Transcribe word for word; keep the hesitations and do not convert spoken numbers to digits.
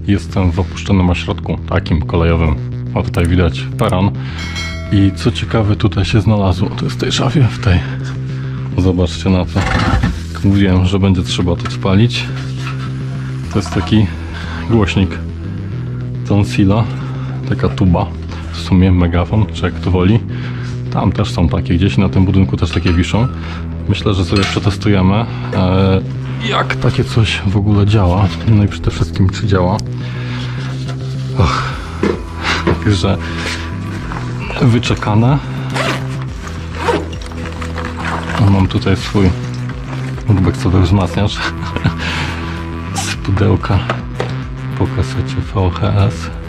Jestem w opuszczonym ośrodku, takim kolejowym. O, tutaj widać peron. I co ciekawe, tutaj się znalazło. To jest w tej szafie, w tej. Zobaczcie na to. Jak mówiłem, że będzie trzeba to spalić. To jest taki głośnik Tonsila. Taka tuba. W sumie megafon, czy jak to woli. Tam też są takie, gdzieś na tym budynku też takie wiszą. Myślę, że sobie przetestujemy, e, jak takie coś w ogóle działa. No i przede wszystkim, czy działa. Och. Także wyczekane. Mam tutaj swój urbexowy wzmacniacz z pudełka po kasecie V H S.